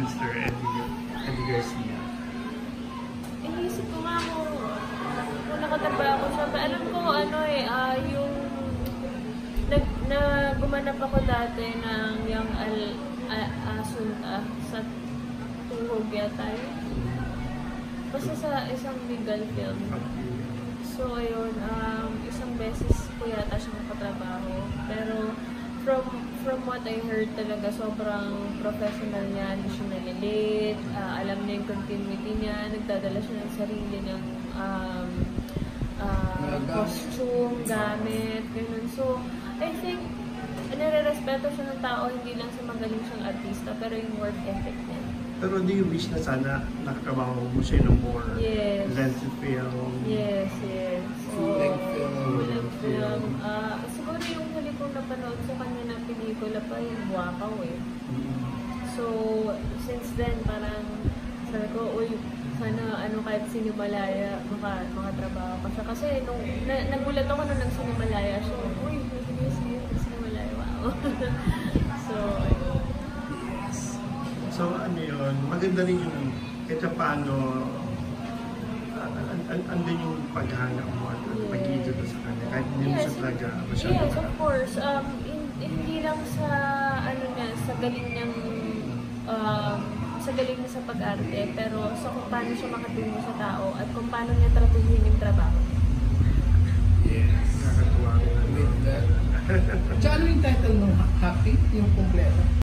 Mr. Eddie Garcia? Inisip ko nga kung nakatrabaho ko siya. Alam ko yung gumanap ako dati ng Young Asunta sa Tuhog yata yun. Basta sa isang legal film. So ayun, isang beses ko yata siya nakatrabaho. Pero from what I heard talaga, sobrang professional niya, hindi siya nalilate, alam niya yung continuity niya, nagdadala siya ng sarili ng costume, gamit, ganun. So, I think, nare-respeto siya ng tao, hindi lang sa magaling siyang artista, pero yung work ethic niya. Pero do you wish na sana nakatrabaho mo siya ng more lengthy film? Yes. Full-length film. Siguro yung huli kong napanood sa kanya na pelikula pa yung Wakaw eh. So, since then, parang sabi ko, uy, sana kahit Sinimalaya, makatrabaho ka siya. Kasi nung nagulat ako nung Sinimalaya siya, uy, Sinimalaya, wow. So, ano yun, maganda rin yung kahit paano, andun yung paghanap mo at pag-iidol sa kanya, kahit hindi mo siya talaga masyadong. Yes, of course. Hindi lang sa, sa galing niyang, sa galing niya sa pag-arte, pero sa kung paano siya makatulong sa tao at kung paano niya tratuhin yung trabaho. Yes. Nakakatuwa rin. With that. Tsaka ano yung title ng Happy? Yung kompleto?